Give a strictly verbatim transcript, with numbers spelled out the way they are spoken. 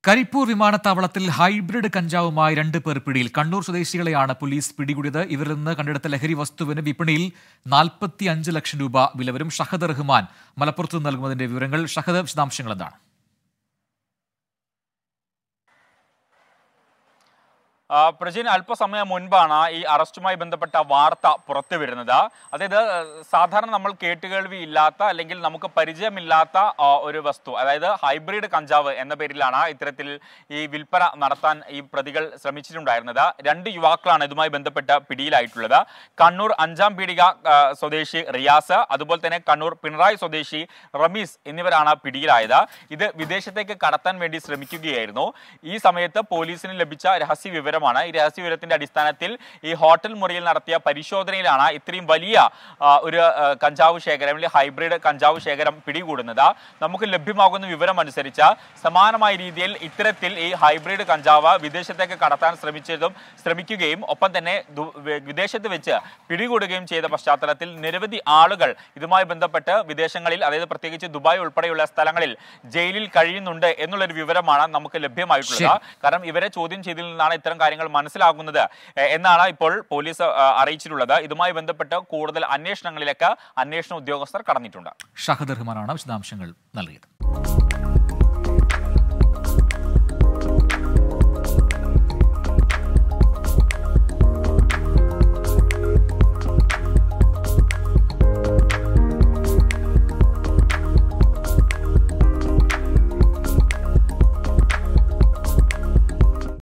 കരിപ്പൂർ വിമാനത്താവളത്തിൽ ഹൈബ്രിഡ് കഞ്ചാവുമായി രണ്ട് പേർ പിടിയിൽ. കണ്ണൂർ സ്വദേശികളെയാണ് പോലീസ് പിടികൂടിയത്. ഇവരിൽ നിന്ന് കണ്ടെടുത്ത ലഹരി വസ്തുവിന് വിപണിയിൽ നാൽപ്പത്തി അഞ്ച് ലക്ഷം രൂപ വില വരും. ഷഹദ് റഹ്മാൻ മലപ്പുറത്ത് നൽകുന്നതിന്റെ വിവരങ്ങൾ. ഷഹദ്, വിശദാംശങ്ങൾ എന്താണ്? പ്രജിൻ, അല്പസമയം മുൻപാണ് ഈ അറസ്റ്റുമായി ബന്ധപ്പെട്ട വാർത്ത പുറത്തു വരുന്നത്. അതായത് സാധാരണ നമ്മൾ കേട്ടുകേൾവി ഇല്ലാത്ത അല്ലെങ്കിൽ നമുക്ക് പരിചയമില്ലാത്ത ഒരു വസ്തു, അതായത് ഹൈബ്രിഡ് കഞ്ചാവ് എന്ന പേരിലാണ് ഇത്തരത്തിൽ ഈ വിൽപ്പന നടത്താൻ ഈ പ്രതികൾ ശ്രമിച്ചിട്ടുണ്ടായിരുന്നത്. രണ്ട് യുവാക്കളാണ് ഇതുമായി ബന്ധപ്പെട്ട് പിടിയിലായിട്ടുള്ളത്. കണ്ണൂർ അഞ്ചാം പീടിക സ്വദേശി റിയാസ്, അതുപോലെ തന്നെ കണ്ണൂർ പിണറായി സ്വദേശി റമീസ് എന്നിവരാണ് പിടിയിലായത്. ഇത് വിദേശത്തേക്ക് കടത്താൻ വേണ്ടി ശ്രമിക്കുകയായിരുന്നു. ഈ സമയത്ത് പോലീസിന് ലഭിച്ച രഹസ്യ വിവരം ഈ രഹസ്യ വിവരത്തിന്റെ അടിസ്ഥാനത്തിൽ ഈ ഹോട്ടൽ മുറിയിൽ നടത്തിയ പരിശോധനയിലാണ് ഇത്രയും വലിയ ഒരു കഞ്ചാവ് ശേഖരം അല്ലെങ്കിൽ ഹൈബ്രിഡ് കഞ്ചാവ് ശേഖരം പിടികൂടുന്നത്. നമുക്ക് ലഭ്യമാകുന്ന വിവരം അനുസരിച്ച് സമാനമായ രീതിയിൽ ഇത്തരത്തിൽ ഈ ഹൈബ്രിഡ് കഞ്ചാവ് വിദേശത്തേക്ക് കടത്താൻ ശ്രമിച്ചതും ശ്രമിക്കുകയും ഒപ്പം തന്നെ വിദേശത്ത് വെച്ച് പിടികൂടുകയും ചെയ്ത പശ്ചാത്തലത്തിൽ നിരവധി ആളുകൾ ഇതുമായി ബന്ധപ്പെട്ട് വിദേശങ്ങളിൽ, അതായത് പ്രത്യേകിച്ച് ദുബായ് ഉൾപ്പെടെയുള്ള സ്ഥലങ്ങളിൽ ജയിലിൽ കഴിയുന്നുണ്ട് എന്നുള്ളൊരു വിവരമാണ് നമുക്ക് ലഭ്യമായിട്ടുള്ളത്. കാരണം ഇവരെ ചോദ്യം ചെയ്തതിൽ നിന്നാണ് ഇത്തരം കാര്യങ്ങൾ മനസ്സിലാകുന്നത് എന്നാണ് ഇപ്പോൾ പോലീസ് അറിയിച്ചിട്ടുള്ളത്. ഇതുമായി ബന്ധപ്പെട്ട് കൂടുതൽ അന്വേഷണങ്ങളിലേക്ക് അന്വേഷണ ഉദ്യോഗസ്ഥർ കടന്നിട്ടുണ്ട്. ഷഹദ് റഹ്മാനാണ് വിശദാംശങ്ങൾ നൽകിയത്.